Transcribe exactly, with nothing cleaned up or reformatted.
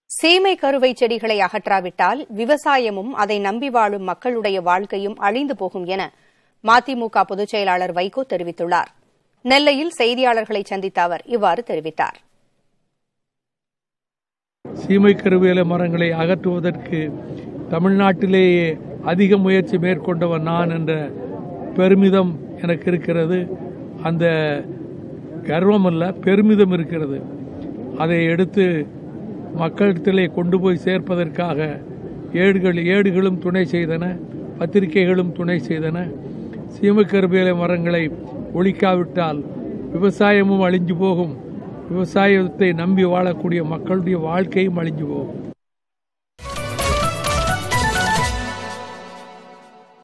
சீமை கருவை செடிகளை அகற்றாவிட்டால் விவசாயமும் அதை நம்பி வாழும் மக்களுடைய வாழ்க்கையும் அழிந்து போகும் என மதிமுக பொதுச் செயலாளர் வைகோ தெரிவித்துள்ளார். நெல்லையில் செய்தியாளர்களை சந்தித்த அவர் இவ்வாறு தெரிவித்தார். சீமை கருவேல மரங்களை அகற்றுவதற்கு தமிழ்நாட்டிலேயே அதிக முயற்சி மேற்கொண்டவன் நான் என்ற பெருமிதம் எனக்கு இருக்கிறது. அந்த கர்வம் அல்ல, பெருமிதம் இருக்கிறது. அதை எடுத்து மக்களிடத்திலே கொண்டு போய் சேர்ப்பதற்காக ஏடுகள் ஏடுகளும் துணை செய்தன, பத்திரிகைகளும் துணை செய்தன. சீமை கருவேல மரங்களை ஒழிக்காவிட்டால் விவசாயமும் அழிஞ்சு போகும், விவசாயத்தை நம்பி வாழக்கூடிய மக்களுடைய வாழ்க்கையும் அழிஞ்சு போகும்.